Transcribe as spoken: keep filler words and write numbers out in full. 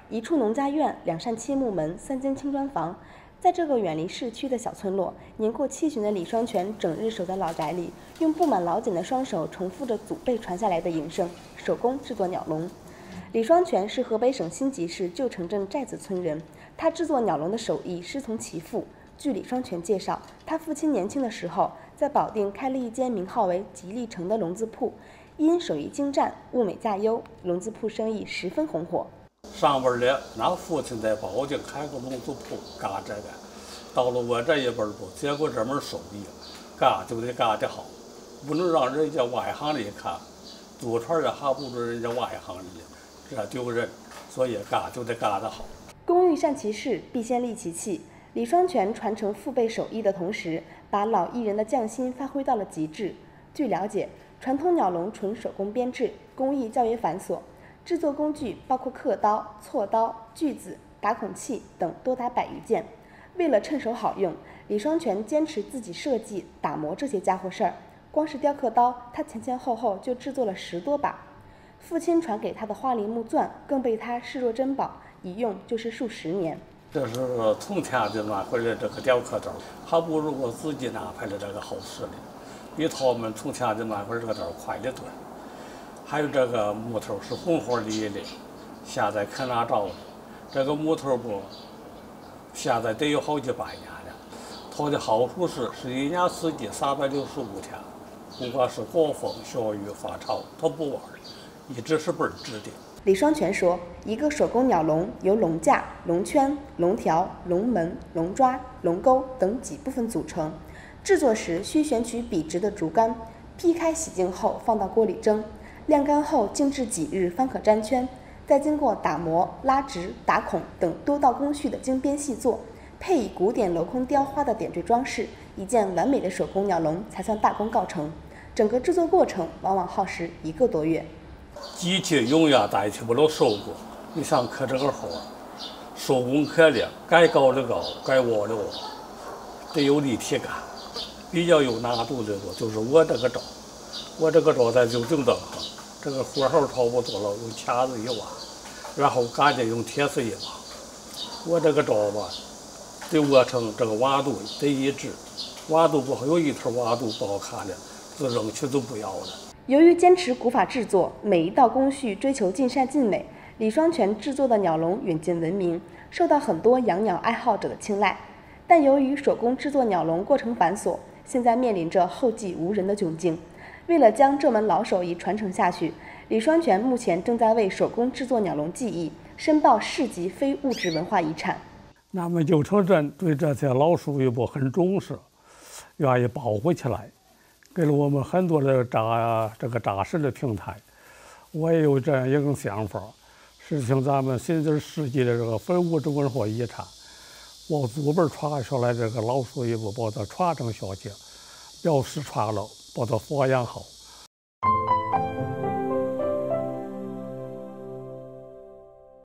一处农家院，两扇漆木门，三间青砖房。在这个远离市区的小村落，年过七旬的李双全整日守在老宅里，用布满老茧的双手重复着祖辈传下来的营生，手工制作鸟笼。李双全是河北省辛集市旧城镇寨子村人，他制作鸟笼的手艺师从其父。据李双全介绍，他父亲年轻的时候在保定开了一间名号为吉利城的笼子铺，因手艺精湛、物美价优，笼子铺生意十分红火。 上边的那父亲在保定开个笼子铺干这个，到了我这一辈不接过这门手艺，干就得干得好，不能让人家外行人看，祖传的还不如人家外行人，这丢人，所以干就得干得好。 工欲善其事，必先利其器。李双全传承父辈手艺的同时，把老艺人的匠心发挥到了极致。据了解，传统鸟笼纯手工编制，工艺较为繁琐，制作工具包括刻刀、锉刀、锯子、打孔器等多达百余件。为了趁手好用，李双全坚持自己设计、打磨这些家伙事儿。光是雕刻刀，他前前后后就制作了十多把。父亲传给他的花梨木钻更被他视若珍宝，一用就是数十年。 这是从前就拿回来这个雕刻刀，还不如我自己拿回来这个好使的，比他们从前就拿回来这个刀快得多。还有这个木头是红火沥的，现在可拿着了。这个木头不，现在得有好几百年了。它的好处是，是一年四季三百六十五天，不管是刮风、下雨、发潮，它不弯，一直是倍儿直的。 李双全说，一个手工鸟笼由笼架、笼圈、笼条、笼门、笼抓、笼钩等几部分组成。制作时需选取笔直的竹竿，劈开洗净后放到锅里蒸，晾干后静置几日方可粘圈，再经过打磨、拉直、打孔等多道工序的精编细作，配以古典镂空雕花的点缀装饰，一件完美的手工鸟笼才算大功告成。整个制作过程往往耗时一个多月。 机器永远代替不了手工。你像刻这个花，手工刻的，该高的高，该挖的挖，得有立体感。比较有难度的多就是我这个招，我这个招在就正正上，这个火候差不多了，用钳子一挖，然后赶紧用铁丝一挖。我这个招吧，得挖成这个挖度得一致，挖度不好，有一头挖度不好看的，自扔去都不要了。 由于坚持古法制作，每一道工序追求尽善尽美，李双全制作的鸟笼远近闻名，受到很多养鸟爱好者的青睐。但由于手工制作鸟笼过程繁琐，现在面临着后继无人的窘境。为了将这门老手艺传承下去，李双全目前正在为手工制作鸟笼技艺申报市级非物质文化遗产。 咱们旧城镇对这些老手艺部很重视，愿意保护起来，给了我们很多的扎这个扎实的平台。我也有这样一种想法，是请咱们新津市级的这个非物质文化遗产，我祖辈传下来这个老手艺部把它传承下去，不要失传了，把它发扬好。